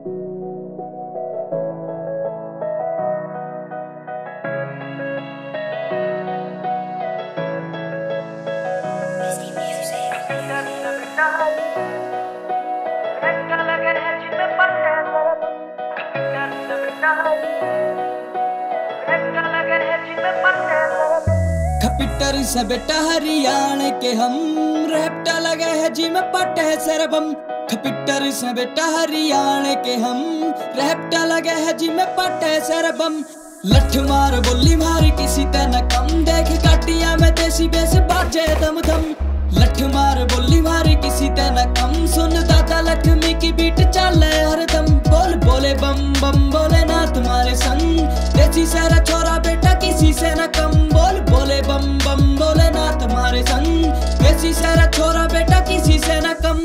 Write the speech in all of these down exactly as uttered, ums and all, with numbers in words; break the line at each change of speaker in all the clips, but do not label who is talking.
खपिटर से बेटा हरियाणा के हम, रैप्टा लगे है जी में पट है सरबम। खपिटर से बेटा हरियाणा के हम, रैप्टा लगे है जी में पट है सरबम। लठ मार बोली मारी किसी ते न कम, देख काटिया में देसी बेस बाजे दम दम। लठ मार बोली मारी किसी ते न कम, सुन दादा लक्ष्मी की बीट चले हरदम। बोल बोले बम बम बोले ना तुम्हारे संग, देसी सारा छोरा बेटा किसी से न कम। बोल बोले बम बम बोले ना तुम्हारे संग, देसी सारा छोरा बेटा किसी से न कम।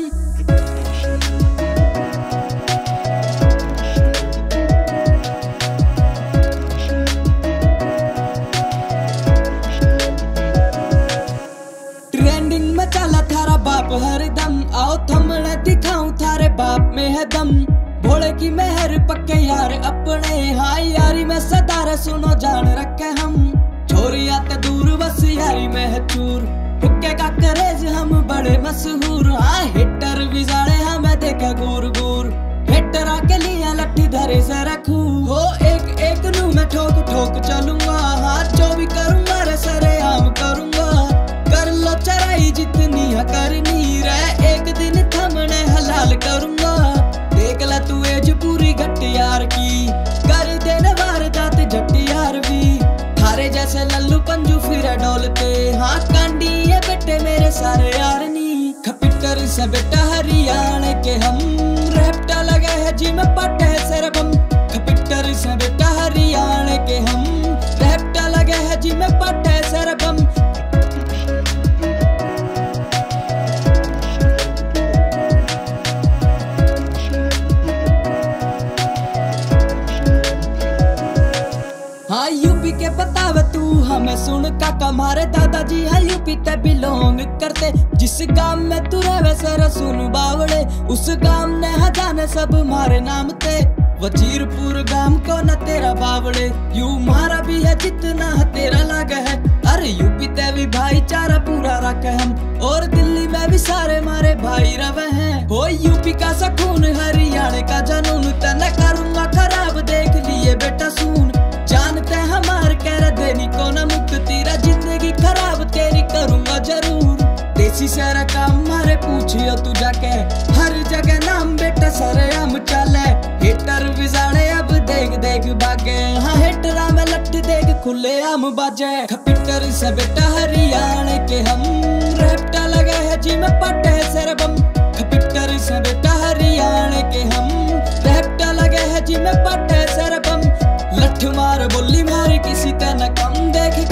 ट्रेंडिंग में चला थारा बाप हरदम, आओ थमने दिखाऊं थारे बाप में है दम। भोले की मेहर पक्के यार अपने, हाय यारी में सदार सुनो जान रखे हम। छोरिया ते दूर बस यारी में है चूर, हुक्के का करेज हम बड़े मशहूर। हाँ हिटर भी जाने हमें देखे गुर गुर, हिटर आके लिया लट्ठी धरे से रखू। हो एक एक नू मैं ठोक ठोक चलूंगा, हाँ जो भी करूंगा रे सरे आम करूंगा। कर लो चराई जितनी है करनी रे, एक दिन थमने हलाल करूंगा। देख ला तू एज पूरी घट यार की, कर देने वारदात जट यार भी। थारे जैसे लल्लू पंजू फिर डोलते, हाँ कांडी ये बेटे मेरे सारे यार नी। खपिटर से बेटा हरियाणा के हम, रैप्टा लगे है जी में पट है सरबम। खपिटर से बेटा हरियाणा के हम, रैप्टा लगे है जी में पट है सरबम। हाँ यूपी के बतावे तू हमें सुन काका, हमारे दादाजी है यूपी ते बिलोंग करते। जिस गांव में तू रहे सर सुन बावड़े, उस गांव ने हजाने सब मारे नाम ते। वजीरपुर गांव को न तेरा बावड़े, यू मारा भी है जितना तेरा लागे है। अरे यूपी ते भी भाईचारा पूरा रखे हम, और दिल्ली में भी सारे मारे भाई रवे हैं। हो यूपी का सकून हरियाणा का जनून, तेने करूंगा खराब देख लिए बेटा सुन। जानते हमार कह देनी को न मुक्त, तेरा जिंदगी खराब तेरी करूंगा जरूर। देसी सारा काम मारे पूछियो तू जाके, हर जगह नाम बेटा सरे हम चले। हिटर विजाड़े अब देख देख भागे, हाँ हिटरा में लट देख खुले आम बाजे। खपिटर से बेटा हरियाणा के हम, रैप्टा लगे है जी में पट है सरबम। खपिटर से बेटा हरियाणा के हम, रैप्टा लगे है जी में पट है सरबम। लठ मार बोली मारी किसी ते न कम, देख